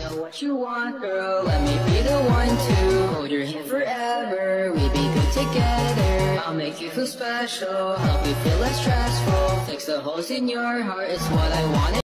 not what you want, girl. Let me be the one to hold your hand forever. We be good together. I'll make you feel special, help you feel less stressful. Fix the holes in your heart, it's what I wanted.